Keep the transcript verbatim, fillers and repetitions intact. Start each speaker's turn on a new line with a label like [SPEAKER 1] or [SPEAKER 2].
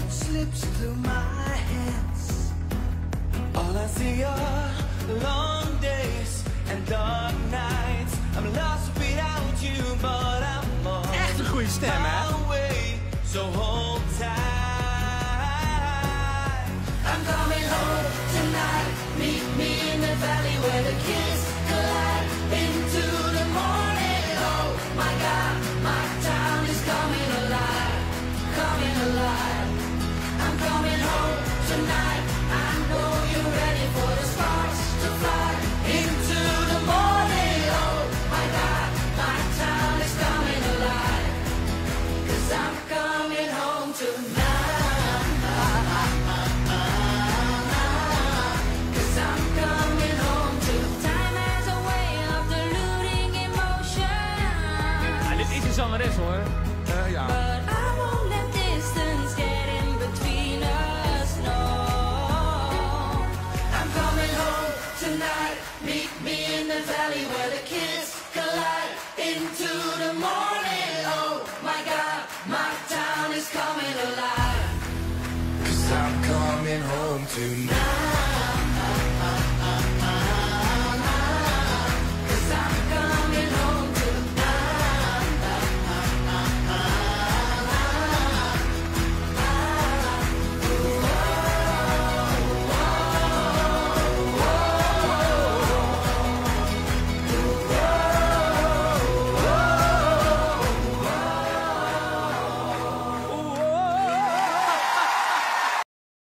[SPEAKER 1] slips through my hands. All I see are long days and dark nights. I'm lost without you, but I'm on
[SPEAKER 2] Echt een goede stem, hè?
[SPEAKER 1] my way. So hold tight. I'm coming home tonight. Meet me in the valley where the kids collide into the morning. Oh my God, my town is coming alive, coming alive. I'm coming home tonight. I know you're ready for the sparks to fly into the morning. Oh my God, my town is coming alive. 'Cause I'm coming home tonight.
[SPEAKER 2] Zangeres hoor. Uh, ja.
[SPEAKER 1] But I won't let distance get in between us, no. I'm coming home tonight. Meet me in the valley where the kids collide into the morning. Oh my God, my town is coming alive. 'Cause I'm coming home tonight.